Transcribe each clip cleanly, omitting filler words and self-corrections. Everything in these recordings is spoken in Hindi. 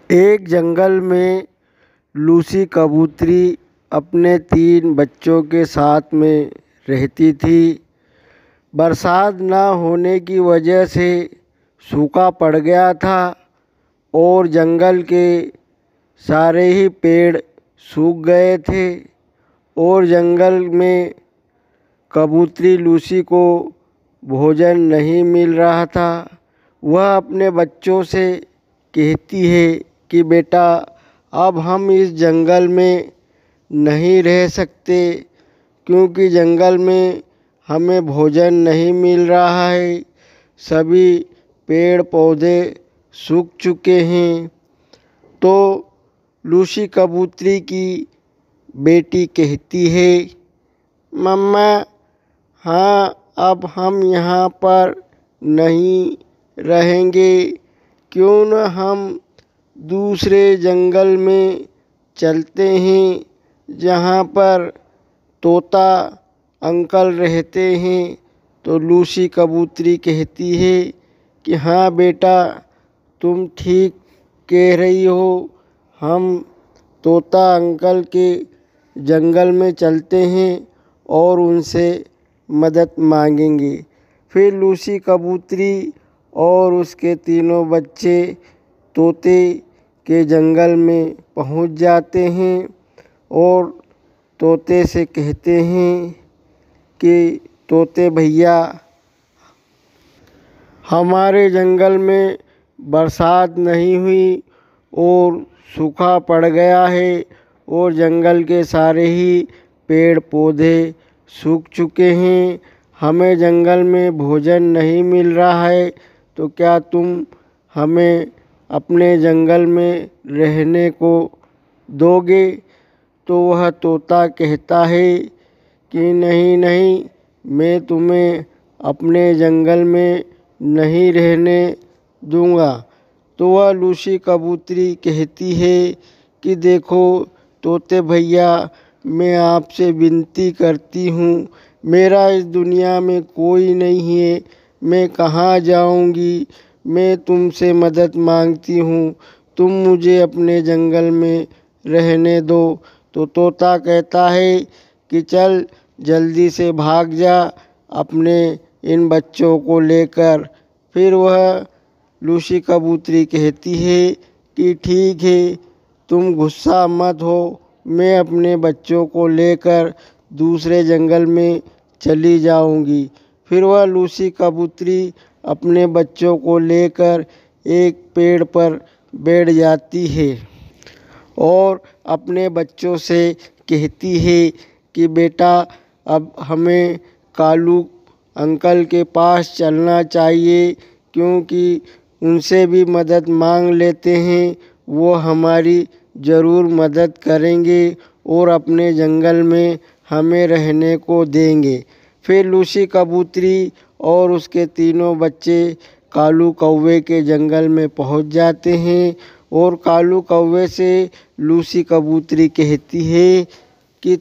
एक जंगल में लूसी कबूतरी अपने 3 बच्चों के साथ में रहती थी। बरसात न होने की वजह से सूखा पड़ गया था और जंगल के सारे ही पेड़ सूख गए थे और जंगल में कबूतरी लूसी को भोजन नहीं मिल रहा था। वह अपने बच्चों से कहती है कि बेटा, अब हम इस जंगल में नहीं रह सकते क्योंकि जंगल में हमें भोजन नहीं मिल रहा है। सभी पेड़ पौधे सूख चुके हैं। तो लूसी कबूतरी की बेटी कहती है, मम्मा, हाँ, अब हम यहाँ पर नहीं रहेंगे। क्यों न हम दूसरे जंगल में चलते हैं जहाँ पर तोता अंकल रहते हैं। तो लूसी कबूतरी कहती है कि हाँ बेटा, तुम ठीक कह रही हो, हम तोता अंकल के जंगल में चलते हैं और उनसे मदद मांगेंगे। फिर लूसी कबूतरी और उसके तीनों बच्चे तोते के जंगल में पहुंच जाते हैं और तोते से कहते हैं कि तोते भैया, हमारे जंगल में बरसात नहीं हुई और सूखा पड़ गया है और जंगल के सारे ही पेड़ पौधे सूख चुके हैं। हमें जंगल में भोजन नहीं मिल रहा है, तो क्या तुम हमें अपने जंगल में रहने को दोगे? तो वह तोता कहता है कि नहीं नहीं, मैं तुम्हें अपने जंगल में नहीं रहने दूंगा। तो वह लूसी कबूतरी कहती है कि देखो तोते भैया, मैं आपसे विनती करती हूँ, मेरा इस दुनिया में कोई नहीं है, मैं कहाँ जाऊँगी? मैं तुमसे मदद मांगती हूँ, तुम मुझे अपने जंगल में रहने दो। तो तोता कहता है कि चल जल्दी से भाग जा अपने इन बच्चों को लेकर। फिर वह लूसी कबूतरी कहती है कि ठीक है, तुम गुस्सा मत हो, मैं अपने बच्चों को लेकर दूसरे जंगल में चली जाऊंगी। फिर वह लूसी कबूतरी अपने बच्चों को लेकर एक पेड़ पर बैठ जाती है और अपने बच्चों से कहती है कि बेटा, अब हमें कालू अंकल के पास चलना चाहिए क्योंकि उनसे भी मदद मांग लेते हैं, वो हमारी ज़रूर मदद करेंगे और अपने जंगल में हमें रहने को देंगे। फिर लूसी कबूतरी और उसके तीनों बच्चे कालू कौवे के जंगल में पहुंच जाते हैं और कालू कौवे से लूसी कबूतरी कहती है कि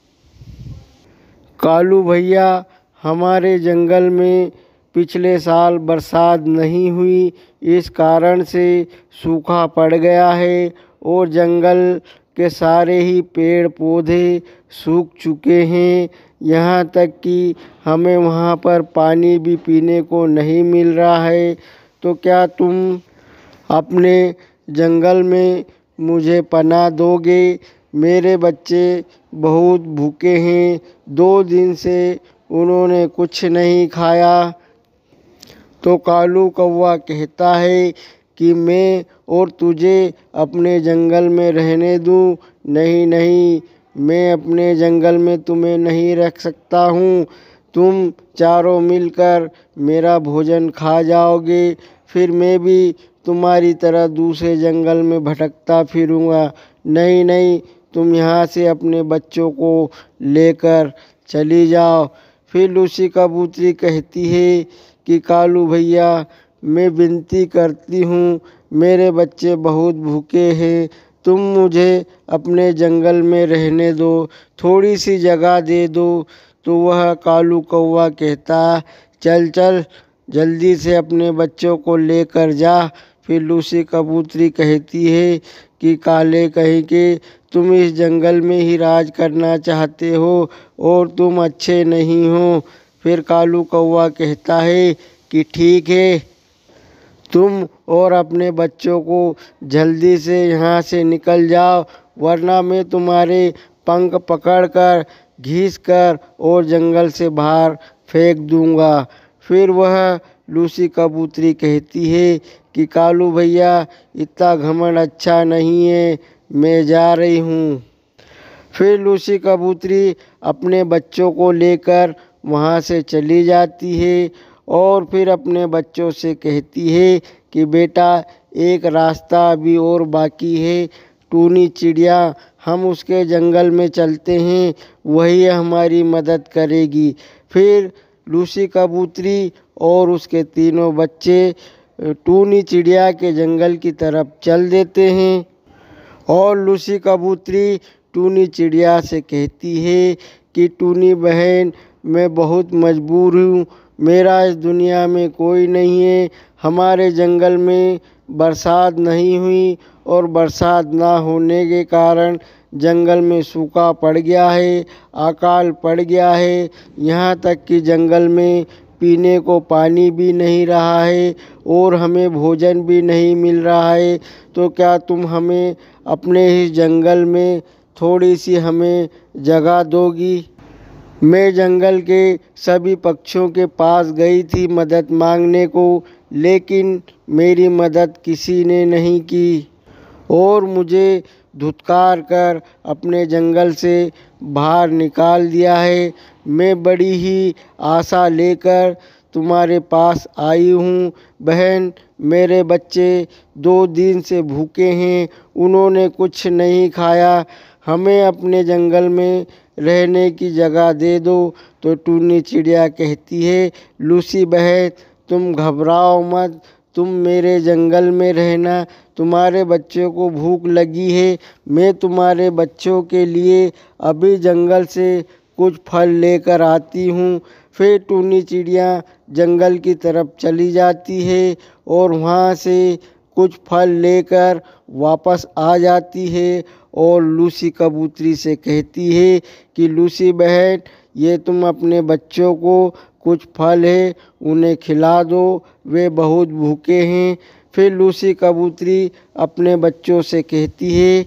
कालू भैया, हमारे जंगल में पिछले साल बरसात नहीं हुई, इस कारण से सूखा पड़ गया है और जंगल के सारे ही पेड़ पौधे सूख चुके हैं। यहाँ तक कि हमें वहाँ पर पानी भी पीने को नहीं मिल रहा है। तो क्या तुम अपने जंगल में मुझे पनाह दोगे? मेरे बच्चे बहुत भूखे हैं, 2 दिन से उन्होंने कुछ नहीं खाया। तो कालू कौवा कहता है कि मैं और तुझे अपने जंगल में रहने दूं? नहीं नहीं, मैं अपने जंगल में तुम्हें नहीं रख सकता हूँ, तुम चारों मिलकर मेरा भोजन खा जाओगे, फिर मैं भी तुम्हारी तरह दूसरे जंगल में भटकता फिरूँगा। नहीं नहीं, तुम यहाँ से अपने बच्चों को लेकर चली जाओ। फिर लूसी कबूतरी कहती है कि कालू भैया, मैं विनती करती हूँ, मेरे बच्चे बहुत भूखे हैं, तुम मुझे अपने जंगल में रहने दो, थोड़ी सी जगह दे दो। तो वह कालू कौवा कहता, चल चल जल्दी से अपने बच्चों को लेकर जा। फिर लूसी कबूतरी कहती है कि काले कहीं के तुम इस जंगल में ही राज करना चाहते हो और तुम अच्छे नहीं हो। फिर कालू कौवा कहता है कि ठीक है, तुम और अपने बच्चों को जल्दी से यहाँ से निकल जाओ, वरना मैं तुम्हारे पंख पकड़कर घींचकर और जंगल से बाहर फेंक दूंगा। फिर वह लूसी कबूतरी कहती है कि कालू भैया इतना घमंड अच्छा नहीं है, मैं जा रही हूँ। फिर लूसी कबूतरी अपने बच्चों को लेकर वहाँ से चली जाती है और फिर अपने बच्चों से कहती है कि बेटा एक रास्ता अभी और बाकी है, टूनी चिड़िया, हम उसके जंगल में चलते हैं, वही हमारी मदद करेगी। फिर लूसी कबूतरी और उसके तीनों बच्चे टूनी चिड़िया के जंगल की तरफ चल देते हैं और लूसी कबूतरी टूनी चिड़िया से कहती है कि टूनी बहन, मैं बहुत मजबूर हूँ, मेरा इस दुनिया में कोई नहीं है, हमारे जंगल में बरसात नहीं हुई और बरसात ना होने के कारण जंगल में सूखा पड़ गया है, अकाल पड़ गया है, यहाँ तक कि जंगल में पीने को पानी भी नहीं रहा है और हमें भोजन भी नहीं मिल रहा है। तो क्या तुम हमें अपने इस जंगल में थोड़ी सी हमें जगह दोगी? मैं जंगल के सभी पक्षियों के पास गई थी मदद मांगने को, लेकिन मेरी मदद किसी ने नहीं की और मुझे धुतकार कर अपने जंगल से बाहर निकाल दिया है। मैं बड़ी ही आशा लेकर तुम्हारे पास आई हूँ बहन, मेरे बच्चे 2 दिन से भूखे हैं, उन्होंने कुछ नहीं खाया, हमें अपने जंगल में रहने की जगह दे दो। तो टूनी चिड़िया कहती है, लूसी बहन तुम घबराओ मत, तुम मेरे जंगल में रहना, तुम्हारे बच्चों को भूख लगी है, मैं तुम्हारे बच्चों के लिए अभी जंगल से कुछ फल लेकर आती हूँ। फिर टूनी चिड़िया जंगल की तरफ चली जाती है और वहाँ से कुछ फल लेकर वापस आ जाती है और लूसी कबूतरी से कहती है कि लूसी बहन, ये तुम अपने बच्चों को कुछ फल है उन्हें खिला दो, वे बहुत भूखे हैं। फिर लूसी कबूतरी अपने बच्चों से कहती है,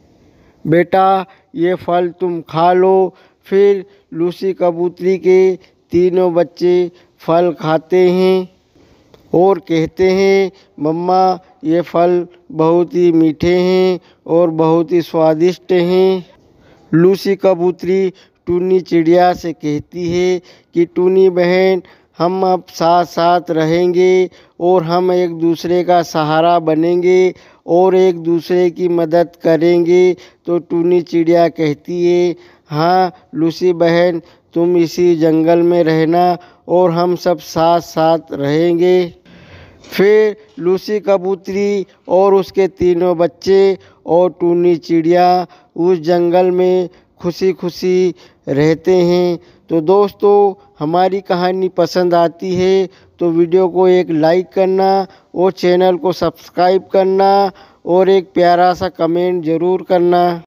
बेटा ये फल तुम खा लो। फिर लूसी कबूतरी के तीनों बच्चे फल खाते हैं और कहते हैं, मम्मा ये फल बहुत ही मीठे हैं और बहुत ही स्वादिष्ट हैं। लूसी कबूतरी टूनी चिड़िया से कहती है कि टूनी बहन, हम अब साथ साथ रहेंगे और हम एक दूसरे का सहारा बनेंगे और एक दूसरे की मदद करेंगे। तो टूनी चिड़िया कहती है, हाँ लूसी बहन, तुम इसी जंगल में रहना और हम सब साथ साथ रहेंगे। फिर लूसी कबूतरी और उसके तीनों बच्चे और टूनी चिड़िया उस जंगल में खुशी खुशी रहते हैं। तो दोस्तों, हमारी कहानी पसंद आती है तो वीडियो को एक लाइक करना और चैनल को सब्सक्राइब करना और एक प्यारा सा कमेंट ज़रूर करना।